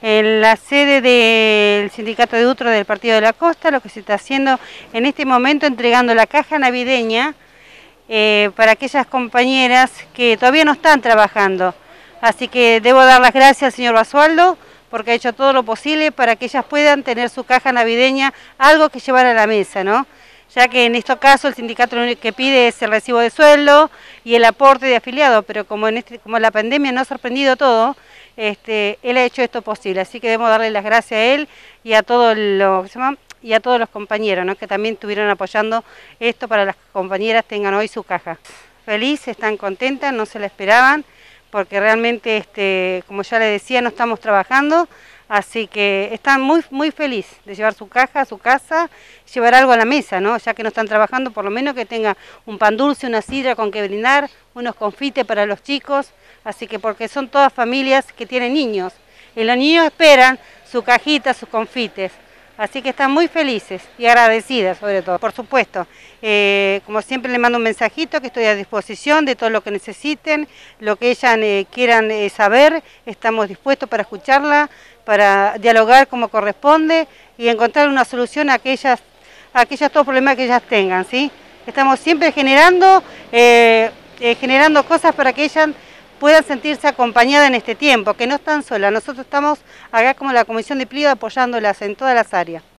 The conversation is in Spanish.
En la sede del Sindicato de Utro del Partido de la Costa, lo que se está haciendo en este momento, entregando la caja navideña para aquellas compañeras que todavía no están trabajando. Así que debo dar las gracias al señor Basualdo porque ha hecho todo lo posible para que ellas puedan tener su caja navideña, algo que llevar a la mesa, ¿no? Ya que en este caso el sindicato lo único que pide es el recibo de sueldo y el aporte de afiliados, pero como la pandemia nos ha sorprendido todo, él ha hecho esto posible, así que debemos darle las gracias a él y a todos los compañeros, ¿no? Que también estuvieron apoyando esto para las compañeras tengan hoy su caja. Felices, están contentas, no se la esperaban, porque realmente, como ya les decía, no estamos trabajando, así que están muy felices de llevar su caja a su casa, llevar algo a la mesa, ¿no? Ya que no están trabajando, por lo menos que tenga un pan dulce, una sidra con que brindar, unos confites para los chicos, así que porque son todas familias que tienen niños, y los niños esperan su cajita, sus confites. Así que están muy felices y agradecidas sobre todo, por supuesto. Como siempre le mando un mensajito que estoy a disposición de todo lo que necesiten, lo que ellas quieran saber, estamos dispuestos para escucharla, para dialogar como corresponde y encontrar una solución a aquellos todos problemas que ellas tengan, ¿sí? Estamos siempre generando cosas para que ellas puedan sentirse acompañadas en este tiempo, que no están solas. Nosotros estamos acá como la Comisión de Pliego apoyándolas en todas las áreas.